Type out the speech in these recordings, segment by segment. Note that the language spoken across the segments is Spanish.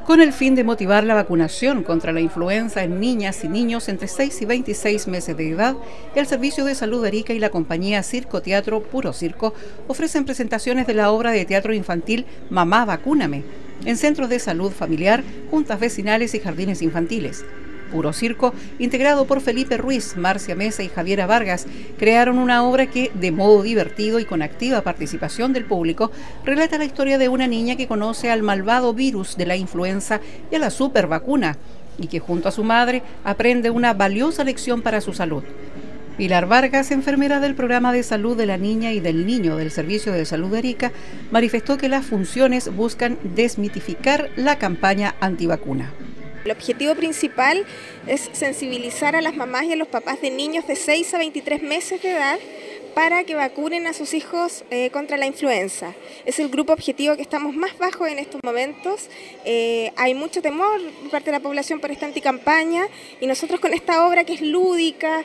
Con el fin de motivar la vacunación contra la influenza en niñas y niños entre 6 y 26 meses de edad, el Servicio de Salud de Arica y la compañía Circo Teatro Puro Circo ofrecen presentaciones de la obra de teatro infantil Mamá Vacúname en centros de salud familiar, juntas vecinales y jardines infantiles. Puro Circo, integrado por Felipe Ruiz, Marcia Mesa y Javiera Vargas, crearon una obra que, de modo divertido y con activa participación del público, relata la historia de una niña que conoce al malvado virus de la influenza y a la supervacuna, y que junto a su madre aprende una valiosa lección para su salud. Pilar Vargas, enfermera del programa de salud de la niña y del niño del Servicio de Salud de Arica, manifestó que las funciones buscan desmitificar la campaña antivacuna. El objetivo principal es sensibilizar a las mamás y a los papás de niños de 6 a 23 meses de edad para que vacunen a sus hijos contra la influenza. Es el grupo objetivo que estamos más bajo en estos momentos. Hay mucho temor por parte de la población por esta anticampaña y nosotros con esta obra que es lúdica,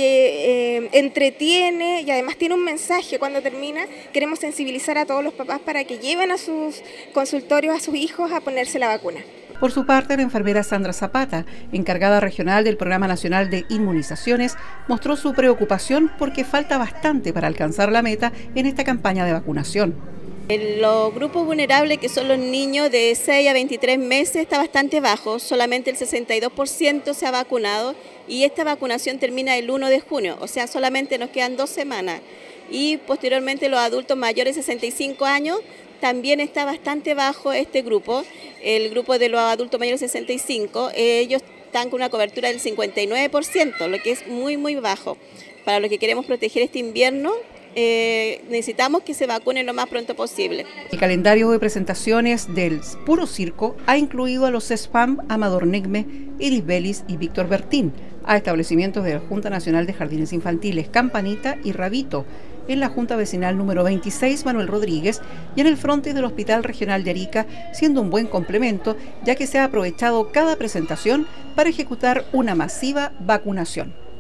que entretiene y además tiene un mensaje cuando termina, queremos sensibilizar a todos los papás para que lleven a sus consultorios a sus hijos a ponerse la vacuna. Por su parte, la enfermera Sandra Zapata, encargada regional del Programa Nacional de Inmunizaciones, mostró su preocupación porque falta bastante para alcanzar la meta en esta campaña de vacunación. Los grupos vulnerables, que son los niños de 6 a 23 meses, está bastante bajo, solamente el 62% se ha vacunado y esta vacunación termina el 1 de junio, o sea, solamente nos quedan 2 semanas. Y posteriormente los adultos mayores de 65 años, también está bastante bajo este grupo, el grupo de los adultos mayores de 65, ellos están con una cobertura del 59%, lo que es muy bajo. Para los que queremos proteger este invierno, necesitamos que se vacunen lo más pronto posible. El calendario de presentaciones del Puro Circo ha incluido a los SPAM Amador Negme, Iris Belis y Víctor Bertín, a establecimientos de la Junta Nacional de Jardines Infantiles Campanita y Rabito, en la Junta Vecinal número 26 Manuel Rodríguez y en el frontis del Hospital Regional de Arica, siendo un buen complemento ya que se ha aprovechado cada presentación para ejecutar una masiva vacunación.